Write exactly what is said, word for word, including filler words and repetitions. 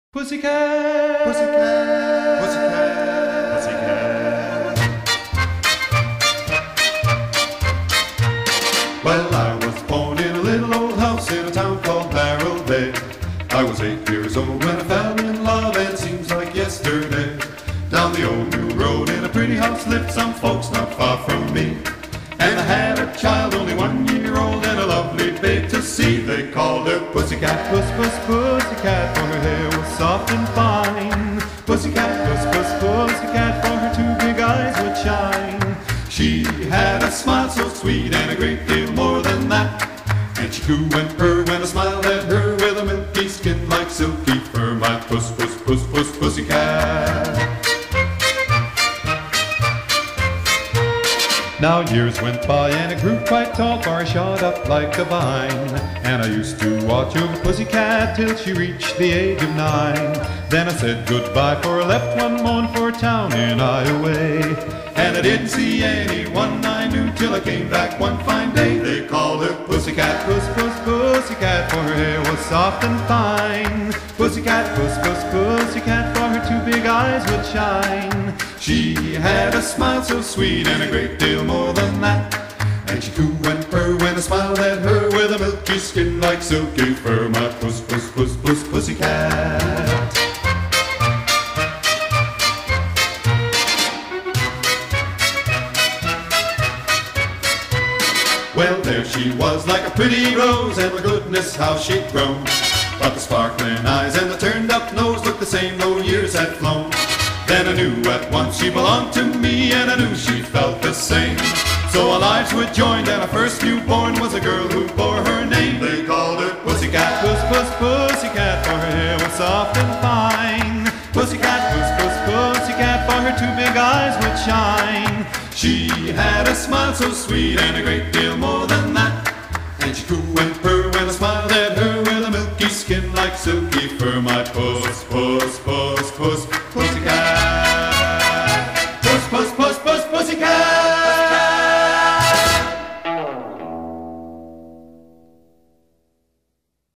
Pussycat, pussycat, pussycat, pussycat. Well, I was born in a little old house in a town called Barrel Bay. I was eight years old when I fell in love, and it seems like yesterday. Down the old new road in a pretty house lived some folks not far from me. And I had a child only one year old and a lovely babe to see. They called her Pussycat, puss, puss, pussycat, for her hair was soft and fine. Pussycat, puss, puss, pussycat, for her two big eyes would shine. She had a smile so sweet and a great deal more than that. And she coo and purr when I smiled at her with a milky skin like silky fur. My puss, puss, puss, puss, pussycat. Now years went by and it grew quite tall, for I shot up like a vine. And I used to watch over Pussycat till she reached the age of nine. Then I said goodbye, for I left one morning for a town in Iowa. And I didn't see anyone I knew till I came back one fine day. They called her Pussycat, puss, puss, pussycat, for her hair was soft and fine. Pussycat, puss, puss, pussycat, for her two big eyes would shine. She had a smile so sweet and a great deal more than that. And she coo and purr when I smiled at her with a milky skin like silky fur. My puss, puss, puss, puss, pussycat. Well, there she was like a pretty rose, and my goodness how she'd grown. But the sparkling eyes and the turned up nose looked the same though years had flown. Then I knew at once she belonged to me, and I knew she felt the same. So our lives were joined, and our first newborn was a girl who bore her name. They called her Pussycat, puss, puss, pussycat, for her hair was soft and fine. Pussycat, puss, puss, pussycat, for her two big eyes would shine. She had a smile so sweet and a great deal more than that. And she coo and purr when I smiled at her with a milky skin like silky fur. My puss, puss, puss, puss, pussycat. Puss, puss, puss, puss, pussycat.